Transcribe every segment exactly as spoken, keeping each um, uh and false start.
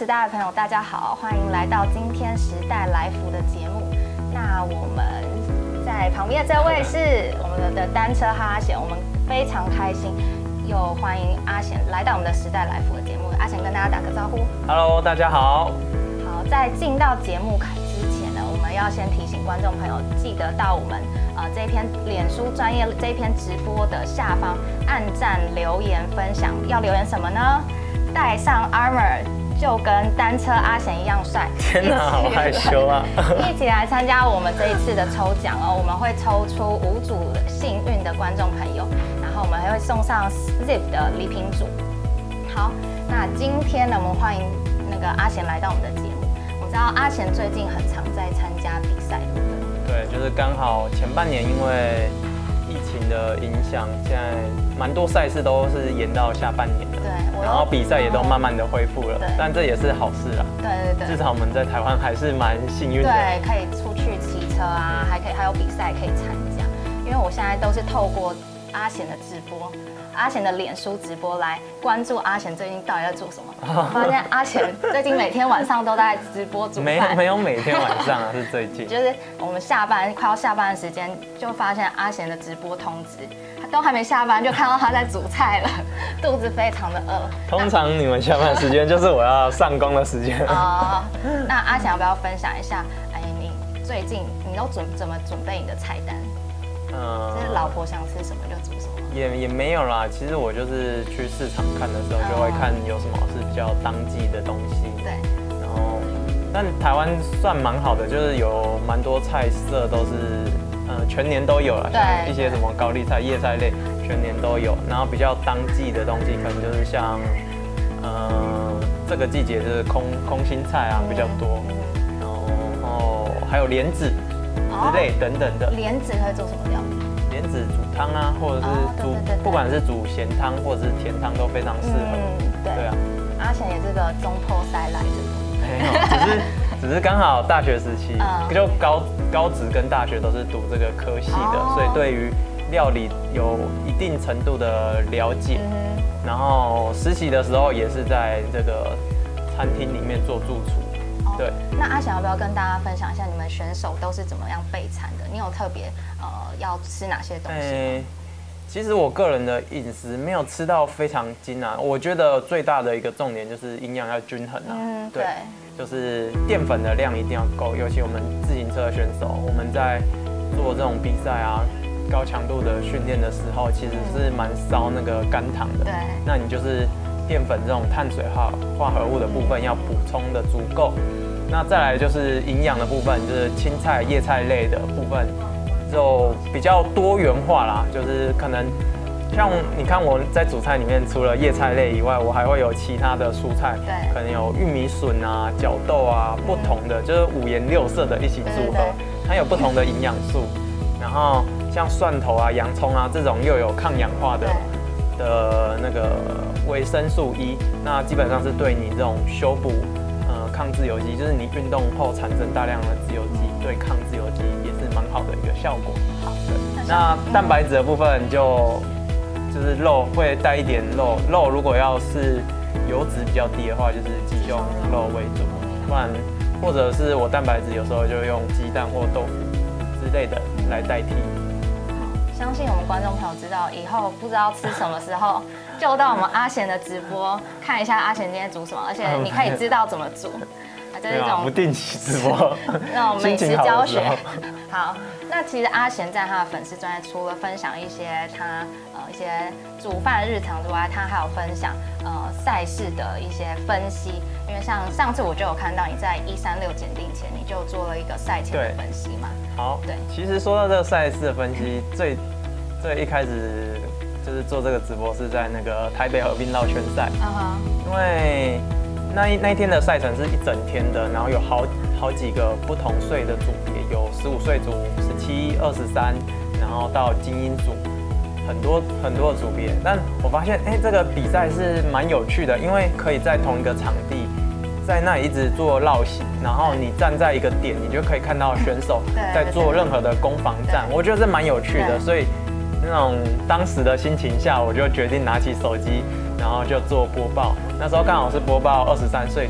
代的朋友，大家好，欢迎来到今天时代来福的节目。那我们在旁边的这位是我们的单车哈阿贤，我们非常开心，又欢迎阿贤来到我们的时代来福的节目。阿贤跟大家打个招呼。 Hello， 大家好。 好，在进到节目之前呢，我们要先提醒观众朋友，记得到我们呃这一篇脸书专业这一篇直播的下方按赞、留言、分享。要留言什么呢？带上 Armour 就跟单车阿贤一样帅。 天哪，好害羞啊！ 一起来参加我们这一次的抽奖哦，我们会抽出五组幸运的观众朋友，然后我们还会送上 Zip 的礼品组。好，那今天呢，我们欢迎那个阿贤来到我们的节目。我知道阿贤最近很常在参加比赛，对不对？ 对，就是刚好前半年因为疫情的影响，现在蛮多赛事都是延到下半年了。 对， 然后比赛也都慢慢的恢复了， 对， 但这也是好事啊。 对对对， 至少我们在台湾还是蛮幸运的。 对，可以出去骑车啊，还可以还有比赛可以参加。因为我现在都是透过阿贤的直播。阿贤的脸书直播来关注阿贤最近到底在做什么。我发现阿贤最近每天晚上都在直播煮饭。 没有没有每天晚上啊，是最近。 就是我们下班快要下班的时间，就发现阿贤的直播通知，他都还没下班就看到他在煮菜了，肚子非常的饿。 通常你们下班时间就是我要上工的时间。 哦，那阿贤要不要分享一下？哎，你最近你都准怎么准备你的菜单？嗯，就是老婆想吃什么就煮什么。 也也没有啦，其实我就是去市场看的时候，就会看有什么是比较当季的东西。 对。 然后，但台湾算蛮好的，就是有蛮多菜色都是，呃，全年都有了。像一些什么高丽菜、叶菜类，全年都有。然后比较当季的东西，可能就是像，呃，这个季节就是空空心菜啊比较多，然后还有莲子之类等等的。 莲子会做什么料理？ 莲子煮汤啊，或者是煮，不管是煮咸汤或者是甜汤都非常适合。 嗯，对。 对啊， 阿贤也是个中破塞来的。 没有，只是只是刚好大学时期，就高高职跟大学都是读这个科系的，所以对于料理有一定程度的了解。然后实习的时候也是在这个餐厅里面做驻厨。对， 那阿翔要不要跟大家分享一下你们选手都是怎么样备餐的？你有特别呃要吃哪些东西吗？欸， 其实我个人的饮食没有吃到非常精啊，我觉得最大的一个重点就是营养要均衡啊。嗯，对，就是淀粉的量一定要够，尤其我们自行车的选手，我们在做这种比赛啊、高强度的训练的时候，其实是蛮烧那个肝糖的。对，那你就是淀粉这种碳水化化合物的部分要补充的足够。那再来就是营养的部分，就是青菜、叶菜类的部分，就比较多元化啦。就是可能像你看我在主菜里面，除了叶菜类以外，我还会有其他的蔬菜，对，可能有玉米笋啊、角豆啊，不同的就是五颜六色的一起组合，它有不同的营养素。然后像蒜头啊、洋葱啊这种又有抗氧化的的那个维生素 E， 那基本上是对你这种修补。抗自由基就是你运动后产生大量的自由基，对抗自由基也是蛮好的一个效果。好，对。那蛋白质的部分就就是肉会带一点肉，肉如果要是油脂比较低的话，就是鸡胸肉为主，不然或者是我蛋白质有时候就用鸡蛋或豆腐之类的来代替。 相信我们观众朋友知道，以后不知道吃什么时候，就到我们阿贤的直播看一下阿贤今天煮什么，而且你可以知道怎么煮， 就是这种不定期直播那种美食教学。好，那其实阿贤在他的粉丝专页除了分享一些他呃一些煮饭日常之外，他还有分享呃赛事的一些分析。因为像上次我就有看到你在一三六检定前，你就做了一个赛前的分析嘛。 好，对，其实说到这个赛事的分析，最最一开始就是做这个直播是在那个台北河滨绕圈赛， uh-huh. 因为那一那一天的赛程是一整天的，然后有好好几个不同岁的组别，有十五岁组、十七、二十三，然后到精英组，很多很多的组别。但我发现，哎、欸，这个比赛是蛮有趣的，因为可以在同一个场地。在那里一直做绕行，然后你站在一个点，你就可以看到选手在做任何的攻防战，我觉得这蛮有趣的。所以那种当时的心情下，我就决定拿起手机，然后就做播报。那时候刚好是播报二十三岁组，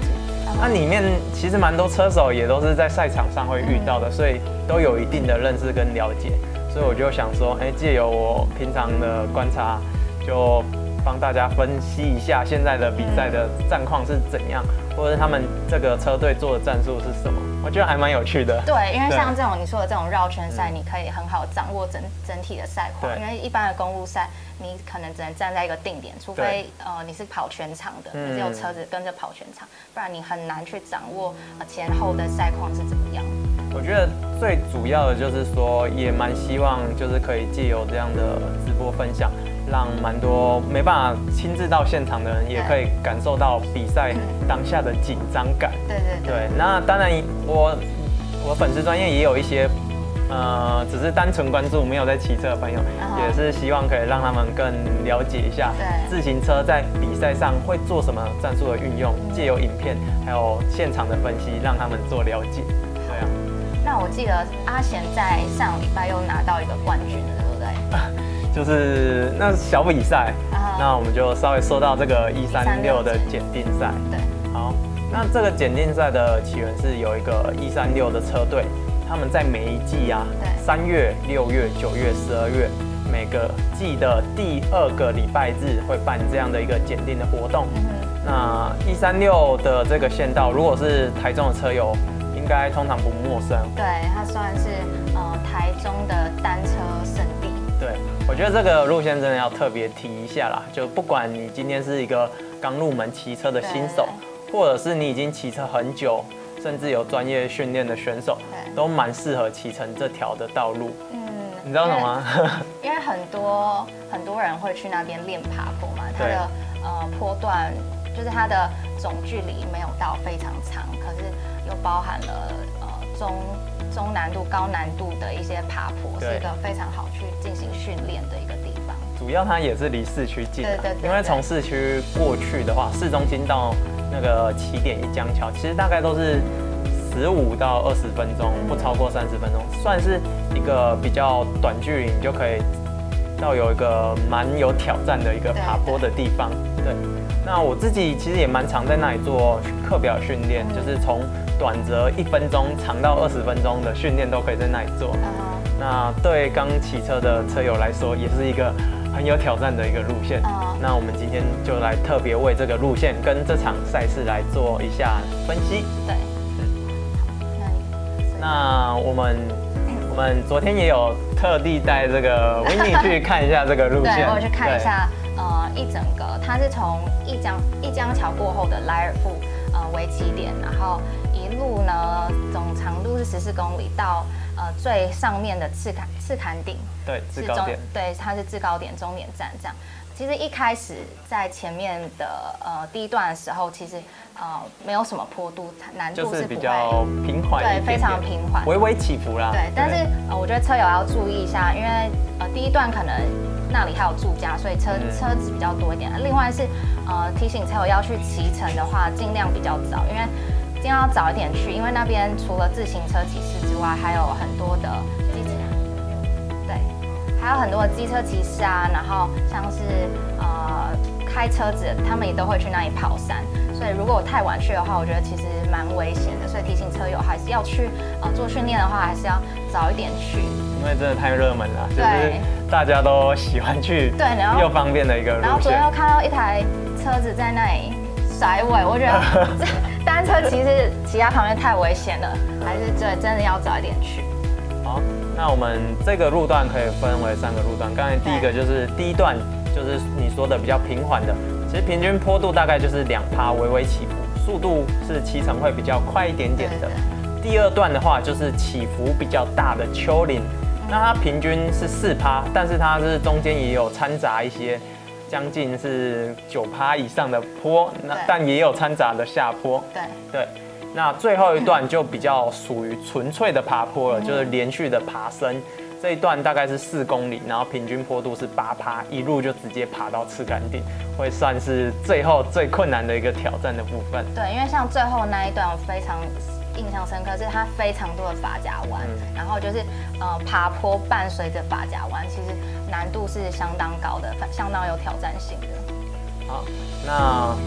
那里面其实蛮多车手也都是在赛场上会遇到的，所以都有一定的认识跟了解。所以我就想说，哎，借由我平常的观察，就帮大家分析一下现在的比赛的战况是怎样，或者是他们这个车队做的战术是什么，我觉得还蛮有趣的。 对，因为像这种你说的这种绕圈赛，你可以很好掌握整整体的赛况。因为一般的公路赛，你可能只能站在一个定点，除非呃你是跑全场的，你是有车子跟着跑全场，不然你很难去掌握呃前后的赛况是怎么样。 我觉得最主要的就是说，也蛮希望就是可以借由这样的直播分享，让蛮多没办法亲自到现场的人，也可以感受到比赛当下的紧张感。 对对 对, 对。那当然我，我我粉丝专页也有一些，呃，只是单纯关注没有在骑车的朋友， uh-huh. 也是希望可以让他们更了解一下自行车在比赛上会做什么战术的运用，借由影片还有现场的分析，让他们做了解。对啊。 那我记得阿贤在上礼拜又拿到一个冠军了，对不对？ 就是那小比赛， uh-huh. 那我们就稍微说到这个一三六的检定赛。 对， 好，那这个检定赛的起源是有一个一三六的车队，他们在每一季啊，三月、六月、九月、十二月，每个季的第二个礼拜日会办这样的一个检定的活动。嗯、那一三六的这个县道，如果是台中的车友，应该通常不陌生。 对，它算是呃台中的单车圣地。 对，我觉得这个路线真的要特别提一下啦。就不管你今天是一个刚入门骑车的新手，或者是你已经骑车很久，甚至有专业训练的选手，都蛮适合骑乘这条的道路。嗯，你知道什么吗？ 因为很多很多人会去那边练爬坡嘛，它的呃坡段就是它的总距离没有到非常长，可是又包含了呃中中难度、高难度的一些爬坡，是一个非常好去进行训练的一个地方。 主要它也是离市区近， 对对对， 因为从市区过去的话，市中心到那个起点一江桥，其实大概都是十五到二十分钟，不超过三十分钟，算是一个比较短距离，你就可以到有一个蛮有挑战的一个爬坡的地方。对，那我自己其实也蛮常在那里做课表训练，嗯、就是从短则一分钟，长到二十分钟的训练都可以在那里做。嗯、那对刚骑车的车友来说，也是一个很有挑战的一个路线。嗯、那我们今天就来特别为这个路线跟这场赛事来做一下分析。 对。 那我们我们昨天也有特地带这个维尼去看一下这个路线， 对，我去看一下，呃，一整个它是从一江一江桥过后的莱尔富呃为起点，然后一路呢总长度是十四公里到呃最上面的赤坎赤坎顶， 对，制高点， 对，它是制高点终点站这样。其实一开始在前面的呃第一段的时候，其实呃没有什么坡度，难度是比较平缓， 对，非常平缓， 微微起伏啦。 对，但是呃我觉得车友要注意一下，因为呃第一段可能那里还有住家，所以车、嗯、车子比较多一点。另外是呃提醒车友要去骑乘的话，尽量比较早，因为尽量要早一点去，因为那边除了自行车骑士之外，还有很多的机车。还有很多的机车骑士啊，然后像是呃开车子，他们也都会去那里跑山，所以如果我太晚去的话，我觉得其实蛮危险的，所以提醒车友还是要去呃做训练的话，还是要早一点去， 因为真的太热门了，就是大家都喜欢去， 对，然后又方便的一个路线。 然后昨天又看到一台车子在那里甩尾，我觉得单车其实骑在旁边太危险了，还是对真的要早一点去。 好，那我们这个路段可以分为三个路段。刚才第一个就是第一段，就是你说的比较平缓的，其实平均坡度大概就是两趴，微微起伏，速度是骑乘会比较快一点点的。第二段的话就是起伏比较大的丘陵，那它平均是四趴，但是它是中间也有掺杂一些将近是九趴以上的坡，那但也有掺杂的下坡。 对对。那最后一段就比较属于纯粹的爬坡了，就是连续的爬升。这一段大概是四公里，然后平均坡度是八趴，一路就直接爬到赤坎顶，会算是最后最困难的一个挑战的部分。 对，因为像最后那一段我非常印象深刻，是它非常多的发夹弯，嗯、然后就是呃爬坡伴随着发夹弯，其实难度是相当高的，相当有挑战性的。 好，那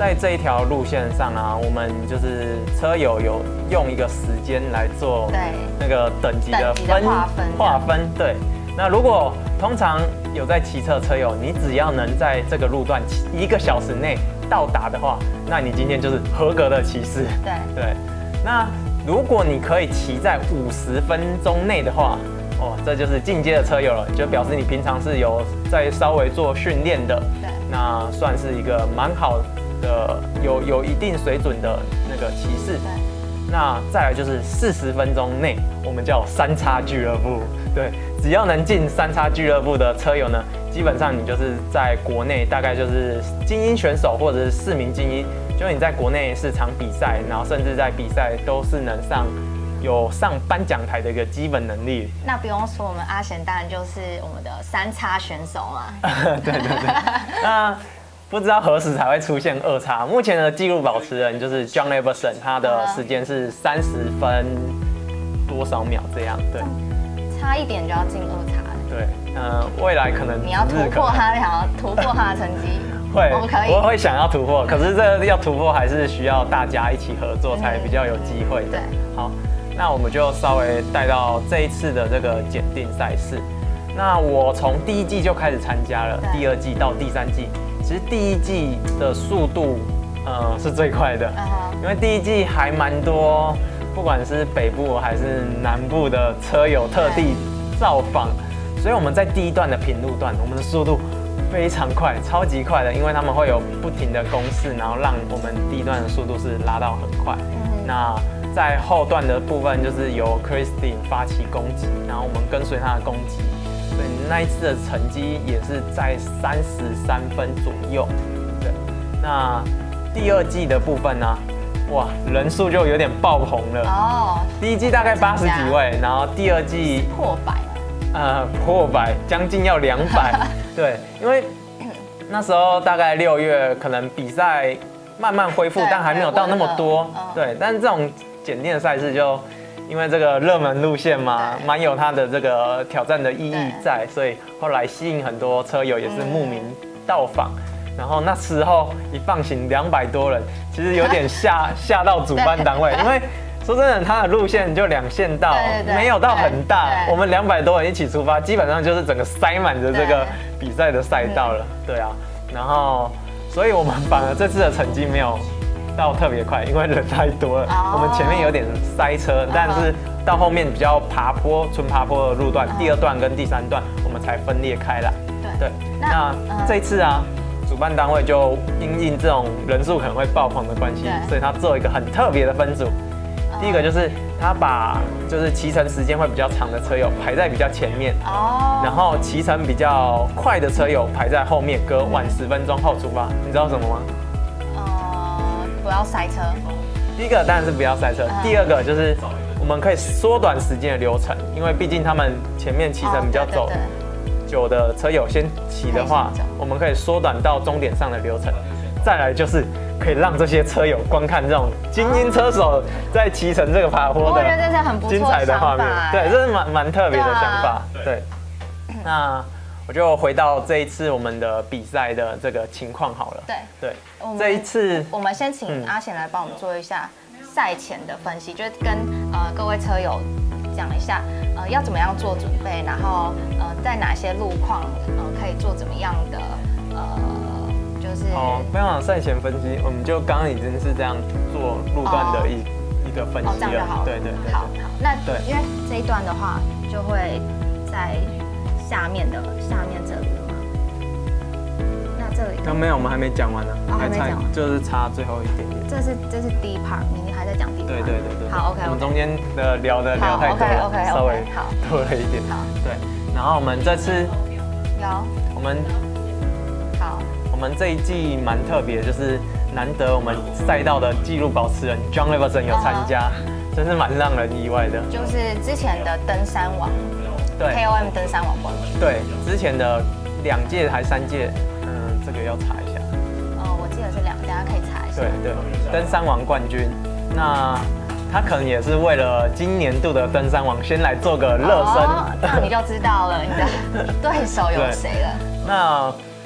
在这一条路线上啊，我们就是车友有用一个时间来做那个等级的分划分。对，那如果通常有在骑车车友，你只要能在这个路段一个小时内到达的话，那你今天就是合格的骑士。 对对，那如果你可以骑在五十分钟内的话，哦，这就是进阶的车友了，就表示你平常是有在稍微做训练的。 对， 那算是一个蛮好的，有有一定水准的那个骑士。 对， 那再来就是四十分钟内，我们叫三叉俱乐部。对，只要能进三叉俱乐部的车友呢，基本上你就是在国内大概就是精英选手或者是市民精英，就是你在国内是场比赛，然后甚至在比赛都是能上有上颁奖台的一个基本能力。 那不用说，我们阿贤当然就是我们的三叉选手嘛。 对对对。那不知道何时才会出现二叉？目前的纪录保持人就是 John Everson， 他的时间是三十分多少秒这样。对， 差一点就要进二叉了。 对，呃，未来可能你要突破他，想要突破他的成绩。 会， 我们可以， 我会想要突破，可是这要突破还是需要大家一起合作才比较有机会的。 对， 好，那我们就稍微带到这一次的这个检定赛事。那我从第一季就开始参加了，第二季到第三季，其实第一季的速度，呃，是最快的， uh-huh. 因为第一季还蛮多，不管是北部还是南部的车友特地造访，所以我们在第一段的平路段，我们的速度非常快，超级快的，因为他们会有不停的攻势，然后让我们第一段的速度是拉到很快。嗯、那在后段的部分，就是由 Christine 发起攻击，然后我们跟随他的攻击，所以那一次的成绩也是在三十三分左右。对，那第二季的部分呢、啊，哇，人数就有点爆棚了。哦，第一季大概八十几位，然后第二季破百。 呃，破百，将近要两百。对，因为那时候大概六月，可能比赛慢慢恢复，但还没有到那么多。对，但是这种检定的赛事就因为这个热门路线嘛，蛮有它的这个挑战的意义在，所以后来吸引很多车友也是慕名到访。然后那时候一放行两百多人，其实有点吓吓到主办单位，因为说真的，它的路线就两线道，对对对，没有到很大。我们两百多人一起出发，基本上就是整个塞满着这个比赛的赛道了。对啊，然后所以我们反而这次的成绩没有到特别快，因为人太多了。Oh. 我们前面有点塞车， uh-huh. 但是到后面比较爬坡、纯爬坡的路段， uh-huh. 第二段跟第三段我们才分裂开来。对，對那、uh-huh. 这一次啊，主办单位就因应这种人数可能会爆棚的关系，所以他做一个很特别的分组。第一个就是他把就是骑乘时间会比较长的车友排在比较前面，哦，然后骑乘比较快的车友排在后面，隔晚十分钟后出发。你知道什么吗？ 呃，不要塞车。 第一个当然是不要塞车，嗯、第二个就是我们可以缩短时间的流程，因为毕竟他们前面骑乘比较走久的车友先骑的话，我们可以缩短到终点上的流程。再来就是可以让这些车友观看这种精英车手在骑乘这个爬坡的精彩的画面，对，这是蛮蛮特别的想法。对，那我就回到这一次我们的比赛的这个情况好了。对对，这一次我们先请阿贤来帮我们做一下赛前的分析，就是跟呃各位车友讲一下，呃要怎么样做准备，然后呃在哪些路况呃可以做怎么样的呃。 哦，非常赛前分析，我们就刚刚已经是这样做路段的一、哦、一个分析了。哦， 这样就好了。 对对对。 好，好，那对，因为这一段的话，就会在下面的下面这里了嘛。那这里。 那没有，我们还没讲完呢。 哦，还没讲完。 就是差最后一点点。 这是这是第一 part， 你还在讲第一 part。 对对对对。 好 ，OK。 我们中间的聊的聊太多了 ，OK OK， 稍微多了一点。 好。 对，然后我们这次有我们。 好。 我们这一季蛮特别，就是难得我们赛道的纪录保持人 John Everson 有参加， uh-huh. 真是蛮让人意外的。 就是之前的登山王，对 K O M 登山王冠军。 对，之前的两届还三届，嗯，这个要查一下。 哦，我记得是两，大家可以查一下。 对对，登山王冠军，那他可能也是为了今年度的登山王先来做个热身， 哦，那你就知道了你的对手有谁了。 那。其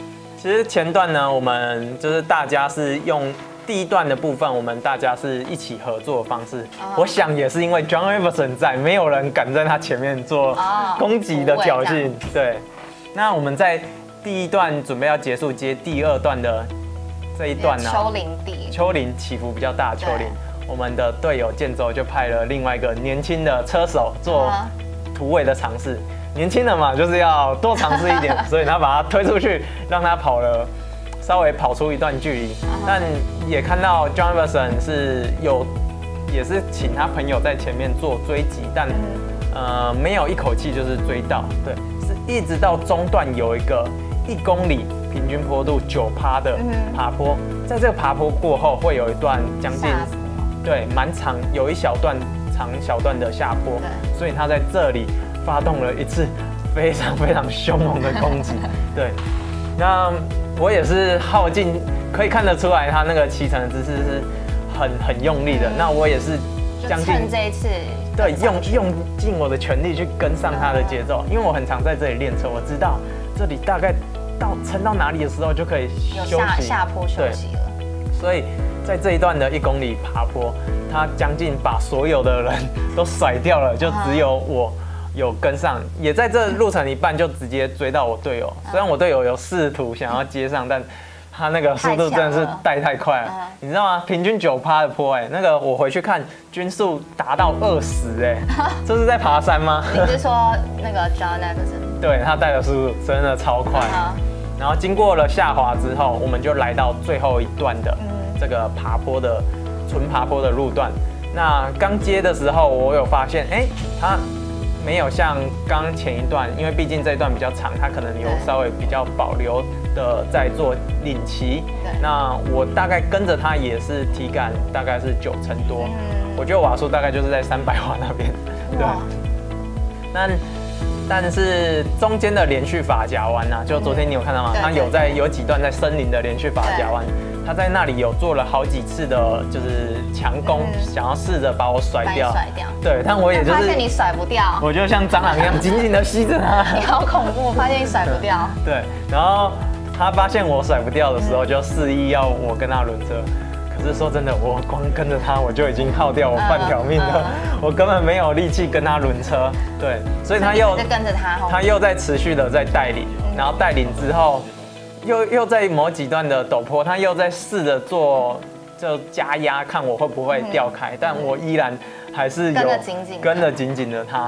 其实前段呢，我们就是大家是用第一段的部分，我们大家是一起合作的方式。Oh. 我想也是因为 John Iverson 在，没有人敢在他前面做攻击的挑衅。Oh. 对，那我们在第一段准备要结束接第二段的这一段呢、啊， 丘陵地， 丘陵起伏比较大的丘陵，我们的队友建州就派了另外一个年轻的车手做突围的尝试。年轻人嘛，就是要多尝试一点，所以他把他推出去，让他跑了。稍微跑出一段距离，但也看到 John Iverson 是有，也是请他朋友在前面做追击，但呃没有一口气就是追到，对，是一直到中段有一个一公里平均坡度九趴的爬坡，在这个爬坡过后会有一段将近对蛮长，有一小段长小段的下坡，所以他在这里发动了一次非常非常凶猛的攻击，对，那。我也是耗尽，可以看得出来他那个骑乘的姿势是很很用力的。嗯、那我也是将近趁这一次， 对，用用尽我的全力去跟上他的节奏，因为我很常在这里练车，我知道这里大概到撑到哪里的时候就可以休息， 下坡休息了。 所以在这一段的一公里爬坡，他将近把所有的人都甩掉了，就只有我。有跟上，也在这路程一半就直接追到我队友。虽然我队友有试图想要接上，但他那个速度真的是带太快了。你知道吗？平均九趴的坡，哎，那个我回去看均速达到二十，哎，这是在爬山吗？ 你是说那个 John Iverson？ 对，他带的速度真的超快。然后经过了下滑之后，我们就来到最后一段的这个爬坡的纯爬坡的路段。那刚接的时候，我有发现，哎，他。没有像刚前一段，因为毕竟这一段比较长，它可能有稍微比较保留的在做领骑。那我大概跟着它也是体感大概是九成多，嗯、我觉得瓦数大概就是在三百瓦那边。对。那但是中间的连续法夹弯啊，就昨天你有看到吗？它有在有几段在森林的连续法夹弯。他在那里有做了好几次的，就是强攻，嗯、想要试着把我甩掉。 甩掉。 对，但我也就是发现你甩不掉， 我就像蟑螂一样紧紧的吸着他。 你好恐怖，发现你甩不掉。 对，然后他发现我甩不掉的时候，就示意要我跟他轮车。可是说真的，我光跟着他，我就已经耗掉我半条命了，嗯嗯、我根本没有力气跟他轮车。对，所以他又跟着他， 他又在持续的在带领，嗯、然后带领之后。又又在某几段的陡坡，他又在试着做就加压，看我会不会掉开，嗯、但我依然还是有跟着紧紧跟着紧紧的他。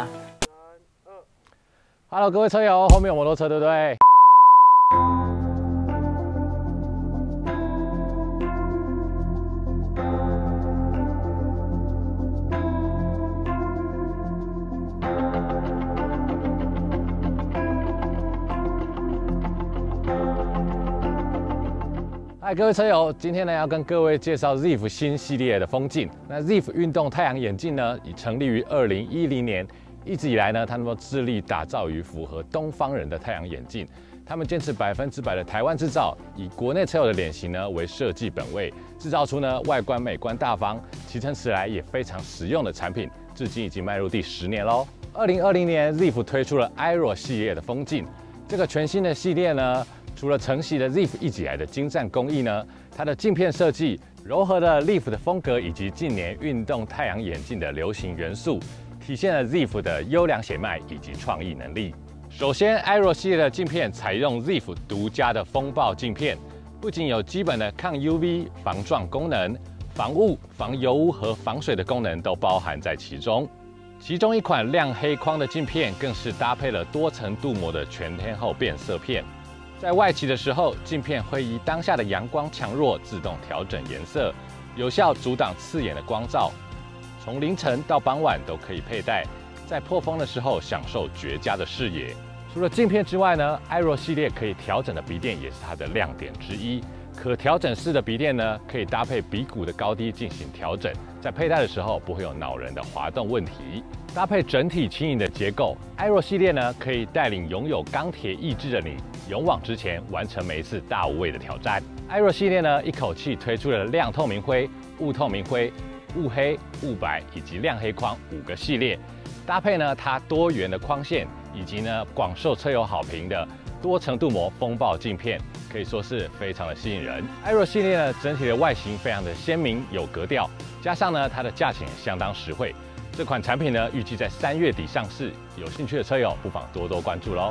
Hello， 各位车友，后面有摩托车，对不对？嗨，各位车友，今天呢要跟各位介绍 Ziff 新系列的风镜。那 Ziff 运动太阳眼镜呢，已成立于二零一零年，一直以来呢，他们致力打造于符合东方人的太阳眼镜。他们坚持百分之百的台湾制造，以国内车友的脸型呢为设计本位，制造出呢外观美观大方、骑乘起来也非常实用的产品，至今已经迈入第十年喽。二零二零年 Ziff 推出了 Aero 系列的风镜，这个全新的系列呢。除了承袭了 Ziff 一直以来的精湛工艺呢，它的镜片设计糅合了 Leaf 的风格以及近年运动太阳眼镜的流行元素，体现了 Ziff 的优良血脉以及创意能力。首先 ，Aero 系列的镜片采用 Ziff 独家的风暴镜片，不仅有基本的抗 U V 防撞功能，防雾、防油污和防水的功能都包含在其中。其中一款亮黑框的镜片更是搭配了多层镀膜的全天候变色片。在外骑的时候，镜片会依当下的阳光强弱自动调整颜色，有效阻挡刺眼的光照。从凌晨到傍晚都可以佩戴，在破风的时候享受绝佳的视野。除了镜片之外呢 ，Aero 系列可以调整的鼻垫也是它的亮点之一。可调整式的鼻垫呢，可以搭配鼻骨的高低进行调整，在佩戴的时候不会有恼人的滑动问题。搭配整体轻盈的结构 ，Aero 系列呢可以带领拥有钢铁意志的你，勇往直前，完成每一次大无畏的挑战。Aero 系列呢一口气推出了亮透明灰、雾透明灰、雾黑、雾白以及亮黑框五个系列，搭配呢它多元的框线，以及呢广受车友好评的多程镀膜风暴镜片，可以说是非常的吸引人。艾若系列呢，整体的外形非常的鲜明有格调，加上呢它的价钱也相当实惠。这款产品呢，预计在三月底上市，有兴趣的车友不妨多多关注喽。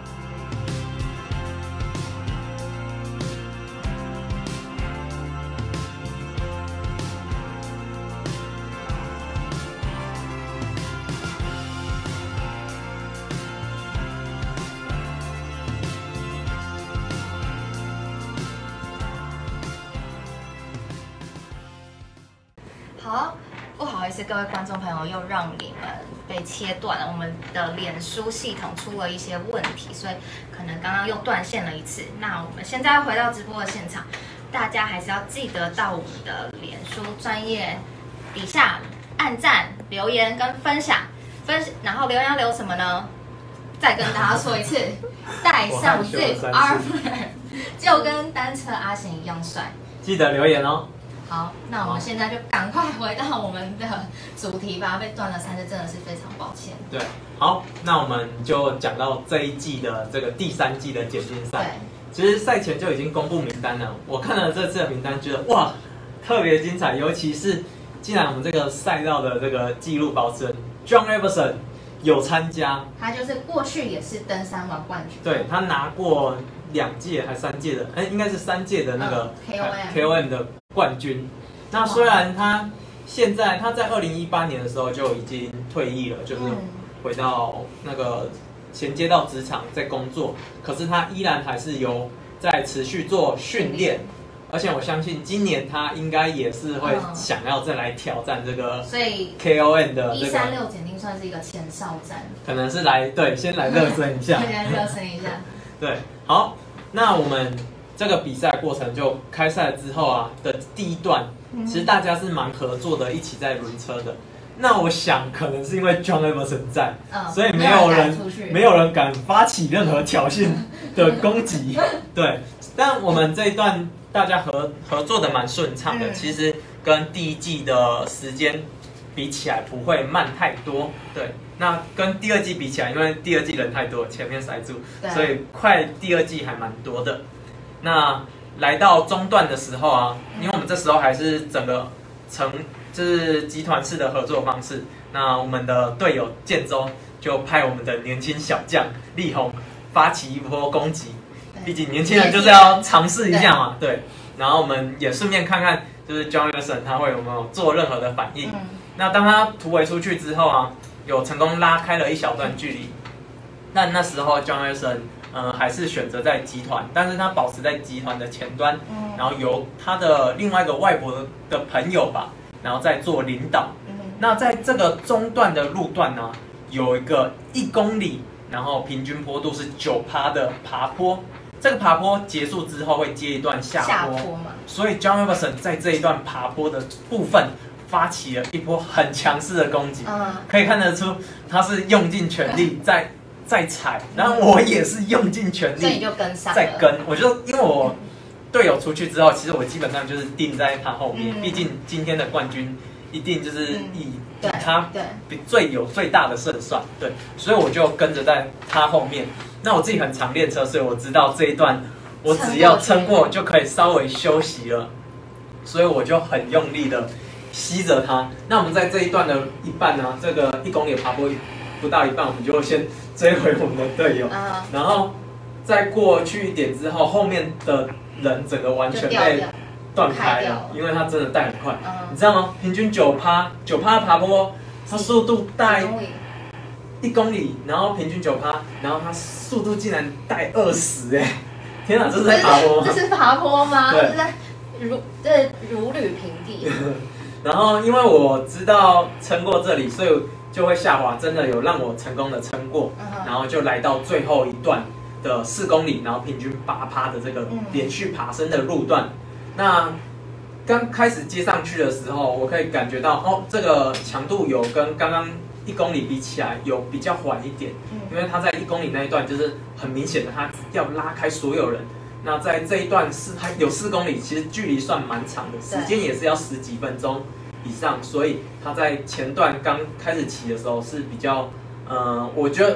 好，不好意思，各位观众朋友，又让你们被切断了。我们的脸书系统出了一些问题，所以可能刚刚又断线了一次。那我们现在回到直播的现场，大家还是要记得到我们的脸书专页底下按赞、留言跟分享，分然后留言要留什么呢？再跟大家说一次，带上 Zip Armor 就跟单车阿贤一样帅。 记得留言哦。 好，那我们现在就赶快回到我们的主题吧。被断了三次，真的是非常抱歉。 对，好，那我们就讲到这一季的这个第三季的简竞赛。其实赛前就已经公布名单了，我看了这次的名单，觉得哇，特别精彩。尤其是既然我们这个赛道的这个纪录保持人 John Everson 有参加， 他就是过去也是登山王冠军， 对他拿过两届还三届的，哎，应该是三届的那个 K O M K O M 的冠军。那虽然他现在他在二零一八年的时候就已经退役了，就是回到那个衔接到职场在工作，可是他依然还是有在持续做训练，而且我相信今年他应该也是会想要再来挑战这个， 所以 K O M 的一三六检定算是一个前哨战， 可能是来对先来热身一下， 先热身一下， 对，好，那我们这个比赛过程就开赛之后啊的第一段，其实大家是蛮合作的，一起在轮车的。那我想可能是因为 John Everson 在，嗯、所以没有人没有人敢发起任何挑衅的攻击。对，但我们这一段大家合合作的蛮顺畅的，嗯、其实跟第一季的时间比起来不会慢太多。对，那跟第二季比起来，因为第二季人太多，前面塞住，所以快第二季还蛮多的。那来到中段的时候啊，因为我们这时候还是整个成就是集团式的合作方式，那我们的队友建州就派我们的年轻小将力宏发起一波攻击，毕竟年轻人就是要尝试一下嘛，对。然后我们也顺便看看，就是 John Everson 他会有没有做任何的反应。嗯、那当他突围出去之后啊，有成功拉开了一小段距离，但那时候 John Everson呃，还是选择在集团，但是他保持在集团的前端，嗯、然后由他的另外一个外国的朋友吧，然后再做领导。嗯、那在这个中段的路段呢，有一个一公里，然后平均坡度是九趴的爬坡。这个爬坡结束之后会接一段下坡，下坡嘛，所以 John Everson 在这一段爬坡的部分发起了一波很强势的攻击，嗯、可以看得出他是用尽全力在。在踩，然后我也是用尽全力， 所以你就跟上了， 在跟，我就因为我队友出去之后，其实我基本上就是定在他后面，嗯、毕竟今天的冠军一定就是以、嗯、他比最有最大的胜算，对，所以我就跟着在他后面。那我自己很常练车，所以我知道这一段我只要撑过就可以稍微休息了，所以我就很用力的吸着他。那我们在这一段的一半呢，这个一公里的爬坡不到一半，我们就先追回我们的队友，嗯、然后再过去一点之后，后面的人整个完全被断开了，因为他真的带很快，嗯、你知道吗？平均九趴，九趴爬坡，他速度带一公里，然后平均九趴，然后他速度竟然带二十，哎，天哪，这是在爬坡吗？ 这是爬坡吗？对，这是如这如履平地。 然后因为我知道撑过这里，所以就会下滑，真的有让我成功的撑过，然后就来到最后一段的四公里，然后平均八趴的这个连续爬升的路段。那刚开始接上去的时候，我可以感觉到哦，这个强度有跟刚刚一公里比起来有比较缓一点，因为他在一公里那一段就是很明显的，他要拉开所有人。那在这一段是它有四公里，其实距离算蛮长的，时间也是要十几分钟以上，所以他在前段刚开始骑的时候是比较，呃，我觉得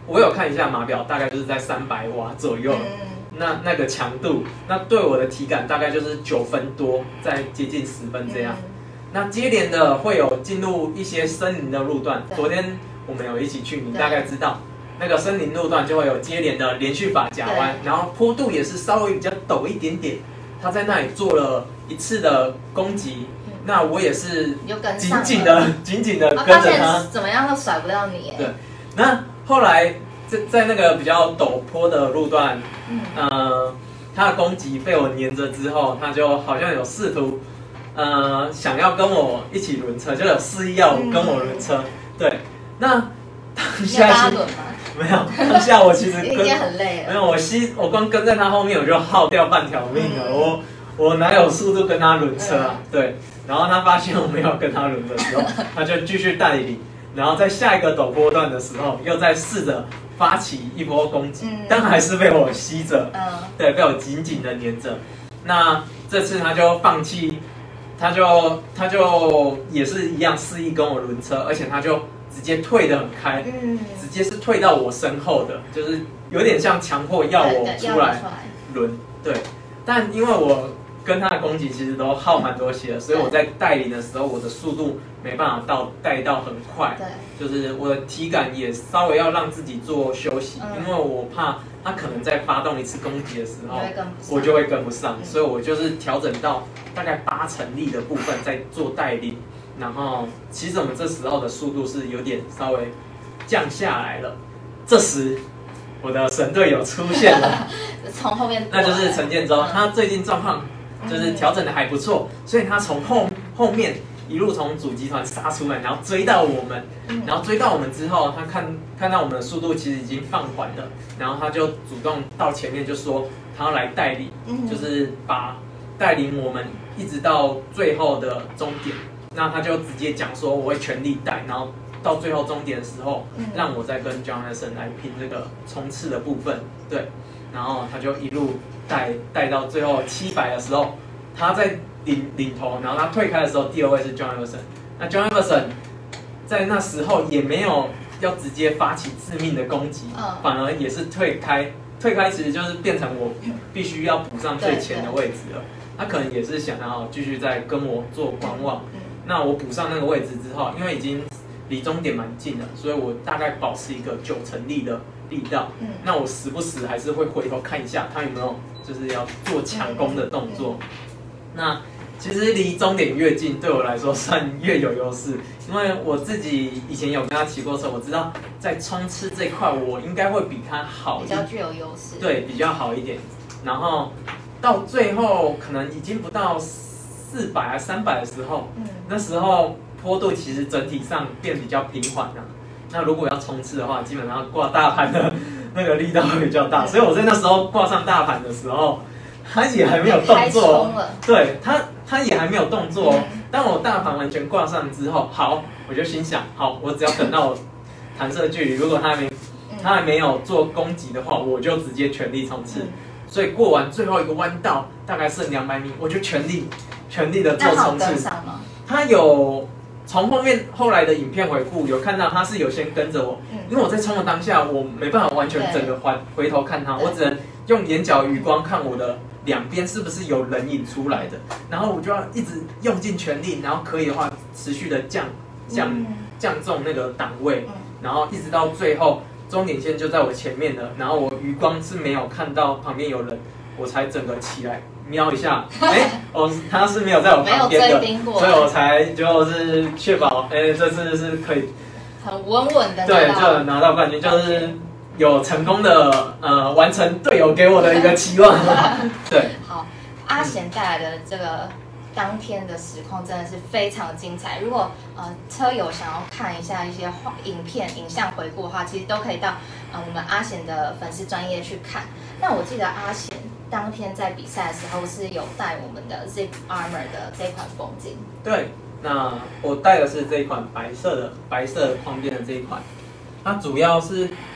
我有看一下码表，大概就是在三百瓦左右。嗯那那个强度，那对我的体感大概就是九分多，再接近十分这样。嗯、那接连的会有进入一些森林的路段，昨天我们有一起去，你大概知道，那个森林路段就会有接连的连续法夹弯，然后坡度也是稍微比较陡一点点。他在那里做了一次的攻击，嗯、那我也是紧紧的紧紧的跟着他， 怎么样都甩不到你。 对，那后来。在在那个比较陡坡的路段，嗯，呃，他的攻击被我黏着之后，他就好像有试图，呃，想要跟我一起轮车，就有示意要跟我轮车。嗯、对，那当下是没有，当下我其实跟已经很累了。 没有，我吸我光跟在他后面我就耗掉半条命了。嗯、我我哪有速度跟他轮车啊？嗯、对，然后他发现我没有跟他轮的时候，他就继续带领，然后在下一个陡坡段的时候，又在试着。发起一波攻击，嗯、但还是被我吸着，嗯、对，被我紧紧的黏着。那这次他就放弃，他就他就也是一样示意跟我轮车，而且他就直接退得很开，嗯、直接是退到我身后的，就是有点像强迫要我出来轮，对。但因为我跟他的攻击其实都耗蛮多血的，所以我在带领的时候，我的速度没办法到带到很快，对，就是我的体感也稍微要让自己做休息，嗯、因为我怕他可能在发动一次攻击的时候，我就会跟不上，嗯、所以我就是调整到大概八成力的部分在做带领，然后其实我们这时候的速度是有点稍微降下来了，这时我的神队友出现了， 从后面， 那就是陈建州，嗯、他最近状况。就是调整的还不错，所以他从后后面一路从主集团杀出来，然后追到我们，然后追到我们之后，他看看到我们的速度其实已经放缓了，然后他就主动到前面就说他要来带领，就是把带领我们一直到最后的终点。那他就直接讲说我会全力带，然后到最后终点的时候，让我再跟 Jonathan 来拼这个冲刺的部分，对，然后他就一路。带带到最后七百的时候，他在领领头，然后他退开的时候，第二位是 John Everson。那 John Everson 在那时候也没有要直接发起致命的攻击，嗯、反而也是退开。退开其实就是变成我必须要补上最前的位置了。他可能也是想要继续再跟我做观望。嗯、那我补上那个位置之后，因为已经离终点蛮近了，所以我大概保持一个九成力的力道。嗯、那我时不时还是会回头看一下他有没有。就是要做抢攻的动作，那其实离终点越近，对我来说算越有优势，因为我自己以前有跟他骑过车，我知道在冲刺这一块，我应该会比他好， 比较具有优势， 对，比较好一点。然后到最后可能已经不到四百啊三百的时候，嗯、那时候坡度其实整体上变比较平缓了。那如果要冲刺的话，基本上挂大盘的。那个力道会比较大，所以我在那时候挂上大盘的时候，他也还没有动作，对他他也还没有动作。嗯、当我大盘完全挂上之后，好，我就心想，好，我只要等到我弹射距离，如果他还没他还没有做攻击的话，我就直接全力冲刺。嗯、所以过完最后一个弯道，大概剩两百米，我就全力全力的做冲刺。他有。从后面后来的影片回顾有看到他是有先跟着我，嗯、因为我在冲的当下我没办法完全整个回回头看他，我只能用眼角余光看我的两边是不是有人影出来的，然后我就要一直用尽全力，然后可以的话持续的降降、嗯、降重那个档位，嗯、然后一直到最后终点线就在我前面了，然后我余光是没有看到旁边有人，我才整个起来。瞄一下，哎、欸，哦，他是没有在我旁边的，所以我才就是确保，哎、欸，这次是可以很稳稳的， 对，就拿到冠军，就是有成功的呃完成队友给我的一个期望。对， 好，阿贤带来的这个当天的实况真的是非常精彩。如果呃车友想要看一下一些影片、影像回顾的话，其实都可以到呃我们阿贤的粉丝专页去看。那我记得阿贤。当天在比赛的时候是有带我们的 Zip Armor 的这款风镜。 对，那我带的是这一款白色的白色框边的这一款，它主要是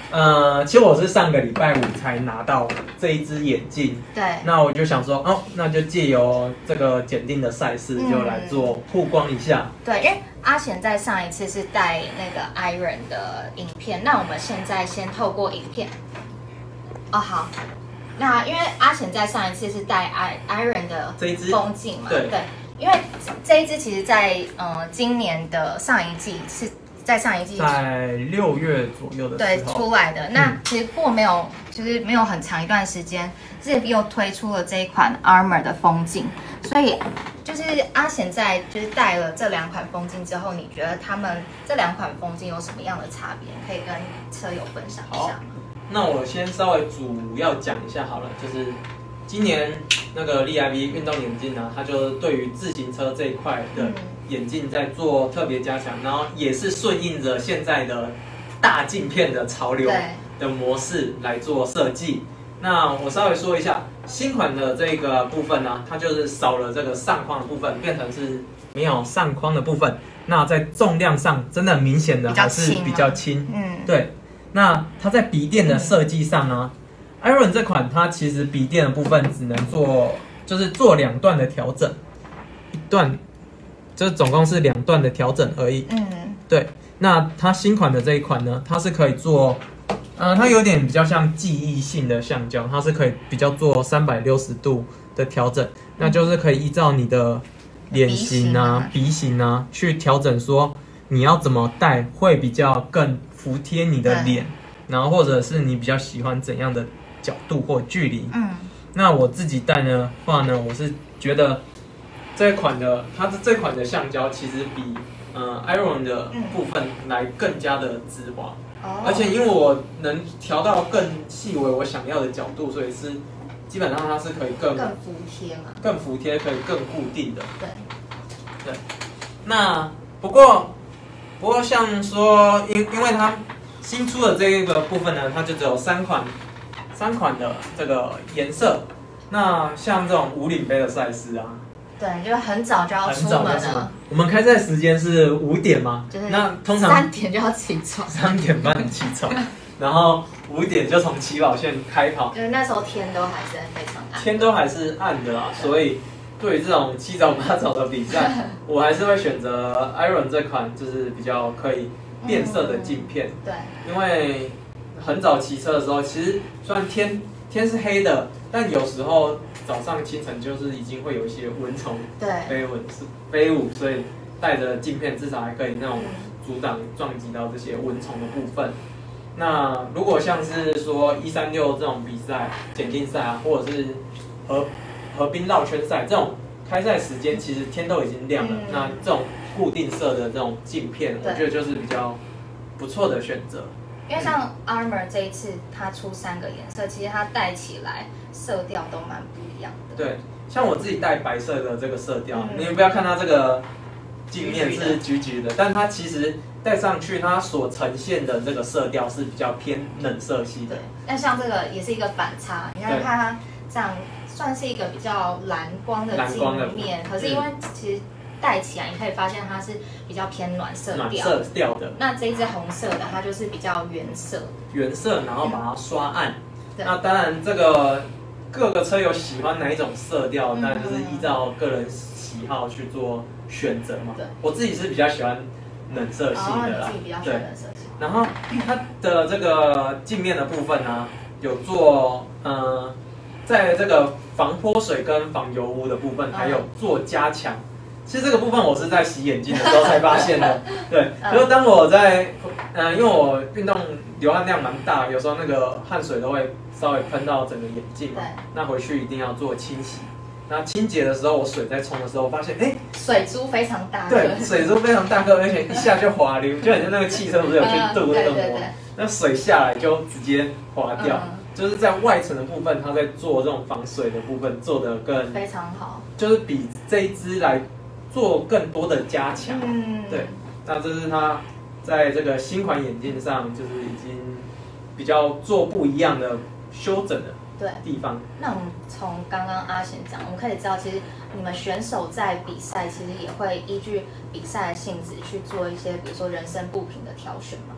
呃，其实我是上个礼拜五才拿到这一只眼镜， 对， 那我就想说，哦，那就借由这个检定的赛事，就来做曝光一下。 嗯、对，因为阿贤在上一次是带那个 Iron 的影片，那我们现在先透过影片，哦好，那因为阿贤在上一次是带 Iron 的这一支风镜嘛，对，对，因为这一支其实在呃今年的上一季是。在上一季， 在六月左右的时候对出来的。那其实过没有，就是没有很长一段时间 ，Ziv 又推出了这一款 Armor 的风镜。所以就是阿贤在就是带了这两款风镜之后，你觉得他们这两款风镜有什么样的差别？可以跟车友分享一下吗？ 那我先稍微主要讲一下好了，就是今年那个力 I V 运动眼镜呢，它就对于自行车这一块的。嗯眼镜在做特别加强，然后也是顺应着现在的大镜片的潮流的模式来做设计。那我稍微说一下新款的这个部分呢，它就是少了这个上框的部分，变成是没有上框的部分。那在重量上真的明显的还是比较轻，嗯，对。那它在鼻垫的设计上呢、嗯、，Iron 这款它其实鼻垫的部分只能做就是做两段的调整，一段。这总共是两段的调整而已。嗯，对。那它新款的这一款呢，它是可以做，呃，它有点比较像记忆性的橡胶，它是可以比较做三百六十度的调整，那就是可以依照你的脸型啊、鼻型啊去调整，说你要怎么戴会比较更服贴你的脸，然后或者是你比较喜欢怎样的角度或距离。嗯，那我自己戴的话呢，我是觉得。这款的它的这款的橡胶其实比呃 Iron 的部分来更加的直滑，嗯、而且因为我能调到更细微我想要的角度，所以是基本上它是可以更更服贴嘛， 更服贴可以更固定的。 对， 对。那不过不过像说因因为它新出的这个部分呢，它就只有三款三款的这个颜色。那像这种无领杯的赛事啊。 对，就很早就要出门了。 我们开赛时间是五点嘛， 就是那通常三点就要起床， 三点半起床，然后五点就从起跑线开跑。 就是那时候天都还是非常暗， 天都还是暗的啦，所以对于这种七早八早的比赛，我还是会选择 Iron 这款，就是比较可以变色的镜片。 嗯、对， 因为很早骑车的时候，其实虽然天天是黑的，但有时候。早上清晨就是已经会有一些蚊虫飞蚊飞舞，所以带着镜片至少还可以那种阻挡撞击到这些蚊虫的部分。那如果像是说一三六这种比赛、检定赛啊，或者是河河滨绕圈赛这种开赛时间，其实天都已经亮了。嗯、那这种固定色的这种镜片，我觉得就是比较不错的选择。 因为像 Armor 这一次它出三个颜色，其实它戴起来色调都蛮不一样的。 对，像我自己戴白色的这个色调，嗯、你们不要看它这个镜面是橘橘的，但它其实戴上去它所呈现的这个色调是比较偏冷色系的。 对，那像这个也是一个反差，你看它这样算是一个比较蓝光的镜面，可是因为其实。戴起来，你可以发现它是比较偏暖色调， 暖色调的。 那这一支红色的，它就是比较原色， 原色，然后把它刷暗。嗯、那当然，这个各个车友喜欢哪一种色调，当然就是依照个人喜好去做选择嘛。对，我自己是比较喜欢冷色系的啦。 哦、自己比较喜欢冷色系。 然后它的这个镜面的部分呢、啊，有做呃，在这个防泼水跟防油污的部分，还有做加强。其实这个部分我是在洗眼镜的时候才发现的，对。就是当我在，嗯、呃，因为我运动流汗量蛮大，有时候那个汗水都会稍微喷到整个眼镜嘛，那回去一定要做清洗。那清洁的时候，我水在冲的时候，我发现，哎， 水珠非常大颗， 对，水珠非常大颗，而且一下就滑溜，就很像那个汽车不是有去镀那个膜，那水下来就直接滑掉。嗯、就是在外层的部分，它在做这种防水的部分做得更非常好， 就是比这一支来。做更多的加强，嗯，对，那这是它在这个新款眼镜上，就是已经比较做不一样的修整的地方。 那我们从刚刚阿贤讲，我们可以知道，其实你们选手在比赛，其实也会依据比赛的性质去做一些，比如说人生步频的挑选嘛。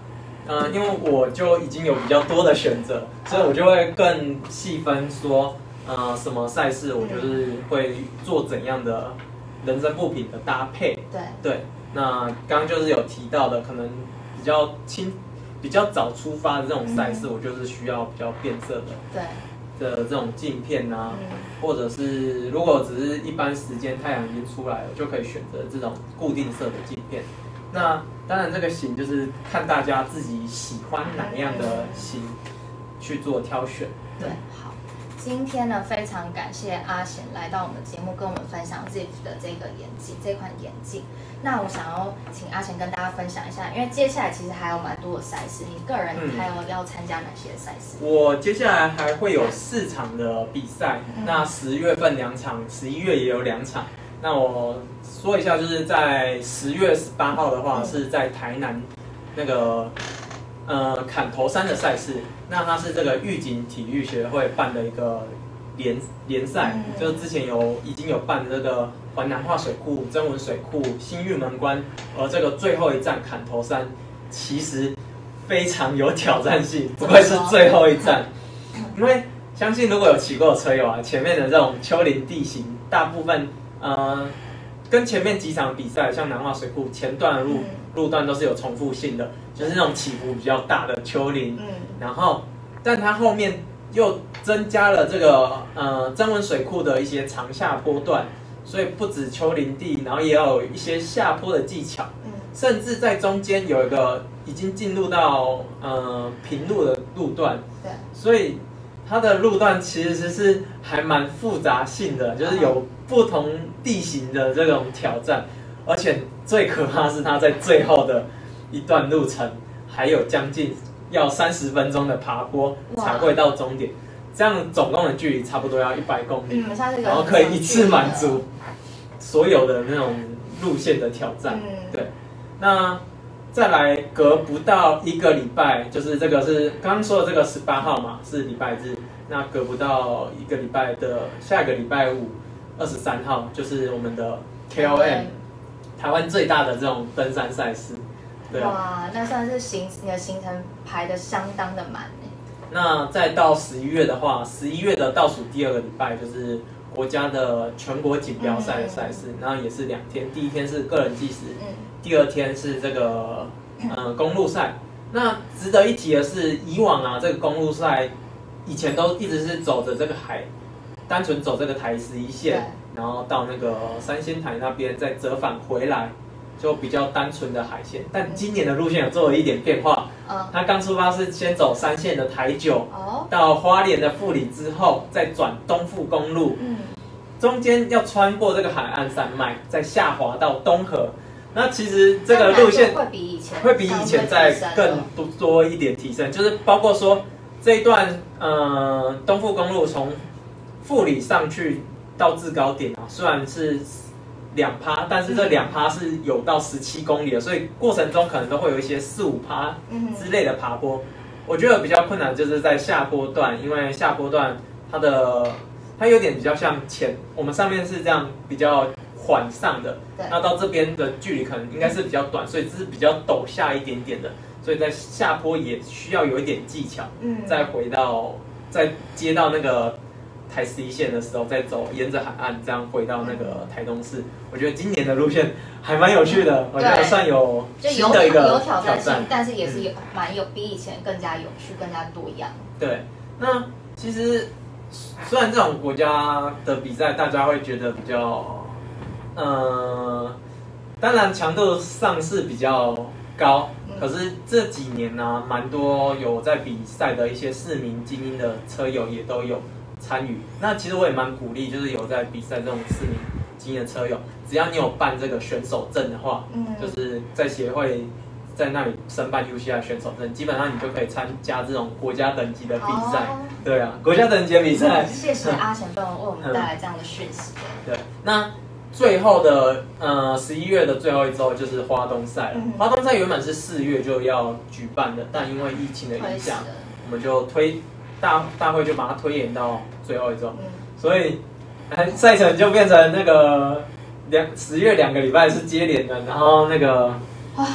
呃，因为我就已经有比较多的选择，所以我就会更细分说，呃，什么赛事我就是会做怎样的人生步品的搭配。 对对，那刚刚就是有提到的，可能比较轻、比较早出发的这种赛事，嗯、我就是需要比较变色的。 对。 的这种镜片啊， 嗯、 或者是如果只是一般时间太阳已经出来了，就可以选择这种固定色的镜片。那当然，这个型就是看大家自己喜欢哪样的型去做挑选。 对，好，今天呢非常感谢阿贤来到我们的节目，跟我们分享 Ziv 的这个眼镜这款眼镜。那我想要请阿贤跟大家分享一下，因为接下来其实还有蛮多的赛事，你个人还有要参加哪些赛事？ 嗯、我接下来还会有四场的比赛，嗯、那十月份两场，十一月也有两场。那我说一下，就是在十月十八号的话，是在台南那个呃砍头山的赛事，那它是这个玉井体育协会办的一个联联赛，嗯、就是之前有已经有办这个环南化水库、曾文水库、新玉门关，而这个最后一站砍头山，其实非常有挑战性，不愧是最后一站，因为相信如果有骑过的车友啊，前面的这种丘陵地形，大部分呃跟前面几场比赛，像南化水库前段的路、嗯、路段都是有重复性的，就是那种起伏比较大的丘陵，嗯、然后但它后面又增加了这个呃曾文水库的一些长下坡段，所以不止丘陵地，然后也要有一些下坡的技巧，嗯、甚至在中间有一个已经进入到呃平路的路段，对，所以它的路段其实是还蛮复杂性的，就是有不同地形的这种挑战，而且最可怕是它在最后的一段路程还有将近要三十分钟的爬坡才会到终点，这样总共的距离差不多要一百公里，嗯、然后可以一次满足所有的那种路线的挑战。嗯、对，那再来隔不到一个礼拜，就是这个是刚刚说的这个十八号嘛，是礼拜日。那隔不到一个礼拜的下个礼拜五，二十三号就是我们的 K O M， 台湾最大的这种登山赛事。对， 哇，那算是行你的行程排得相当的满。 那再到十一月的话，十一月的倒数第二个礼拜就是国家的全国锦标赛的赛事，然后也是两天，第一天是个人计时，嗯、第二天是这个呃公路赛。那值得一提的是，以往啊这个公路赛以前都一直是走着这个海，单纯走这个台十一线，然后到那个三仙台那边再折返回来，就比较单纯的海线。但今年的路线有做了一点变化，嗯、它刚出发是先走三线的台九，哦、到花莲的富里之后，再转东富公路，嗯、中间要穿过这个海岸山脉，再下滑到东河。那其实这个路线会比以前会比以前再更多多一点提升，就是包括说这一段呃东富公路从富里上去到制高点啊，虽然是两趴，但是这两趴是有到十七公里的，所以过程中可能都会有一些四五趴之类的爬坡。我觉得比较困难就是在下坡段，因为下坡段它的它有点比较像前我们上面是这样比较缓上的，那到这边的距离可能应该是比较短，所以这是比较陡下一点点的，所以在下坡也需要有一点技巧，嗯，再回到再接到那个台十一线的时候，再走沿着海岸这样回到那个台东市。我觉得今年的路线还蛮有趣的，我觉得算有新的一个有挑战性，但是也是有蛮有比以前更加有趣、更加多样。 对，那其实虽然这种国家的比赛大家会觉得比较。呃，当然强度上是比较高，可是这几年呢、啊，蛮多有在比赛的一些市民精英的车友也都有参与。那其实我也蛮鼓励，就是有在比赛这种市民精英的车友，只要你有办这个选手证的话，嗯、就是在协会在那里申办 U C I 选手证，基本上你就可以参加这种国家等级的比赛。哦、对啊，国家等级的比赛。 谢谢阿贤为我们带来这样的讯息。 对，那。最后的呃十一月的最后一周就是花东赛了。嗯、花东赛原本是四月就要举办的，但因为疫情的影响，我们就推大大会就把它推延到最后一周，嗯、所以赛程就变成那个两十月两个礼拜是接连的，然后那个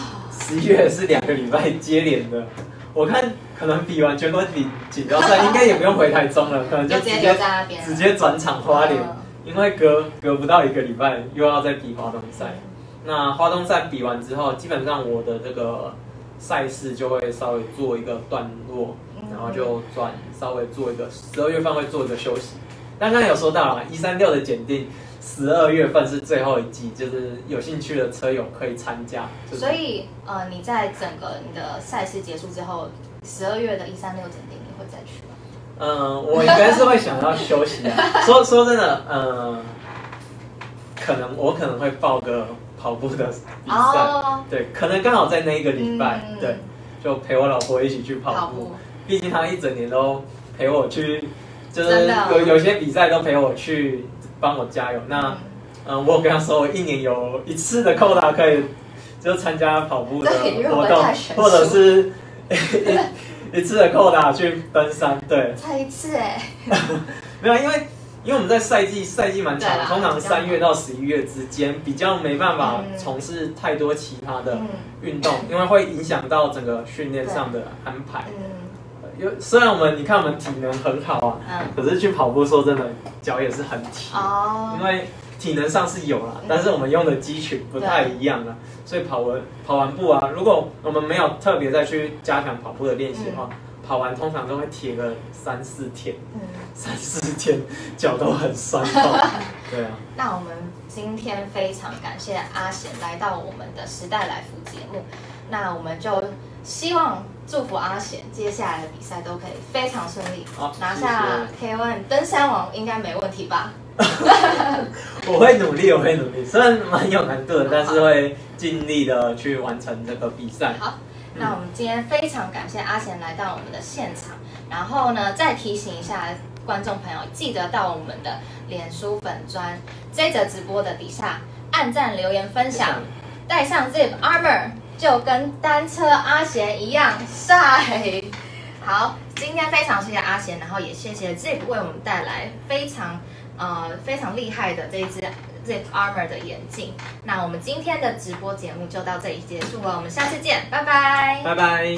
十一月是两个礼拜接连的，我看可能比完全国比锦标赛，应该也不用回台中了，可能就直接在那边直接转场花莲，嗯、因为隔隔不到一个礼拜又要再比花东赛。那花东赛比完之后，基本上我的这个赛事就会稍微做一个段落，然后就转稍微做一个十二月份会做一个休息。刚刚有说到了一三六的检定，十二月份是最后一季，就是有兴趣的车友可以参加。就是、 所以呃，你在整个你的赛事结束之后，十二月的一三六检定你会再去吗？ 嗯，我应该是会想要休息啊。说说真的，嗯，可能我可能会报个跑步的比赛， oh. 对，可能刚好在那一个礼拜，嗯、对，就陪我老婆一起去跑步。跑步毕竟她一整年都陪我去，就是有有些比赛都陪我去帮我加油。那嗯，我有跟她说，我一年有一次的扣打可以就参加跑步的活动，或者是一, 一次的扣打去登山。对， 才一次哎， 没有，因为。因为我们在赛季赛季蛮长，通常三月到十一月之间比较没办法从事太多其他的运动，嗯、因为会影响到整个训练上的安排。有、嗯、虽然我们你看我们体能很好啊，嗯、可是去跑步说真的脚也是很提，哦、因为体能上是有啦，嗯、但是我们用的肌群不太一样啊，所以跑完跑完步啊，如果我们没有特别再去加强跑步的练习的话。嗯跑完通常都会铁个三四天，嗯、三四天脚都很酸痛。对啊。 那我们今天非常感谢阿贤来到我们的时代来福节目，那我们就希望祝福阿贤接下来的比赛都可以非常顺利，拿下 K O N 登山王应该没问题吧？ 我会努力，我会努力，虽然蛮有难度的，但是会尽力的去完成这个比赛。 好。那我们今天非常感谢阿贤来到我们的现场，然后呢，再提醒一下观众朋友，记得到我们的脸书粉专这则直播的底下按赞、留言、分享，带上 Zip Armor 就跟单车阿贤一样帅。好，今天非常谢谢阿贤，然后也谢谢 Zip 为我们带来非常呃非常厉害的这一支。Zip Armor 的眼镜，那我们今天的直播节目就到这里结束了，我们下次见，拜拜， 拜拜。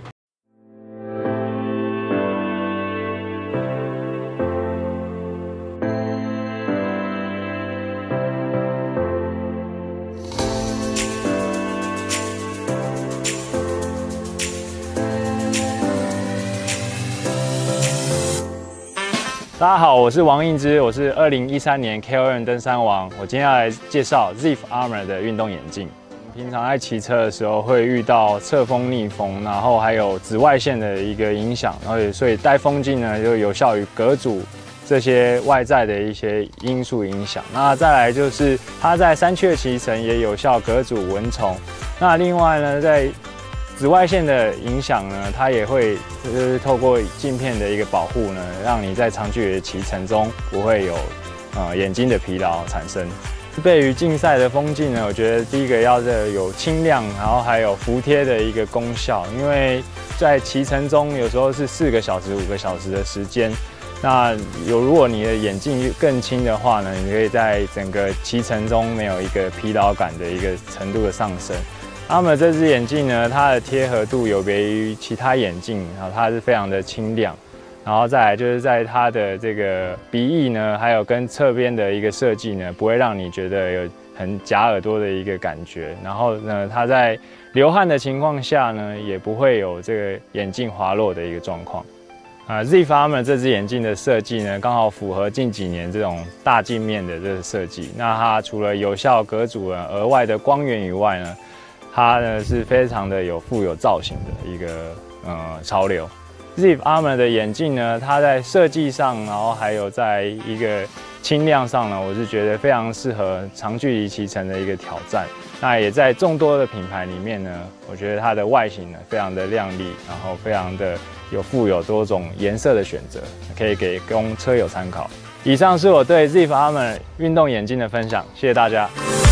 大家好，我是王映之，我是二零一三年 K O N 登山王。我今天要来介绍 Zip Armor 的运动眼镜。平常在骑车的时候会遇到侧风、逆风，然后还有紫外线的一个影响，然后所以戴风镜呢就有效于隔阻这些外在的一些因素影响。那再来就是它在山区的骑乘也有效隔阻蚊虫。那另外呢，在紫外线的影响呢，它也会就是透过镜片的一个保护呢，让你在长距离的骑乘中不会有呃眼睛的疲劳产生。对于竞赛的风镜呢，我觉得第一个要有轻量，然后还有服帖的一个功效，因为在骑乘中有时候是四个小时、五个小时的时间。那有如果你的眼镜更轻的话呢，你可以在整个骑乘中没有一个疲劳感的一个程度的上升。那么这只眼镜呢，它的贴合度有别于其他眼镜，然后它是非常的轻量，然后再来就是在它的这个鼻翼呢，还有跟侧边的一个设计呢，不会让你觉得有很夹耳朵的一个感觉。然后呢，它在流汗的情况下呢，也不会有这个眼镜滑落的一个状况。啊 ，Zip Armor 这只眼镜的设计呢，刚好符合近几年这种大镜面的这个设计。那它除了有效隔阻了额外的光源以外呢，它呢是非常的有富有造型的一个呃潮流。Zip Armor 的眼镜呢，它在设计上，然后还有在一个轻量上呢，我是觉得非常适合长距离骑乘的一个挑战。那也在众多的品牌里面呢，我觉得它的外形呢非常的亮丽，然后非常的有富有多种颜色的选择，可以给供车友参考。以上是我对 Zip Armor 运动眼镜的分享，谢谢大家。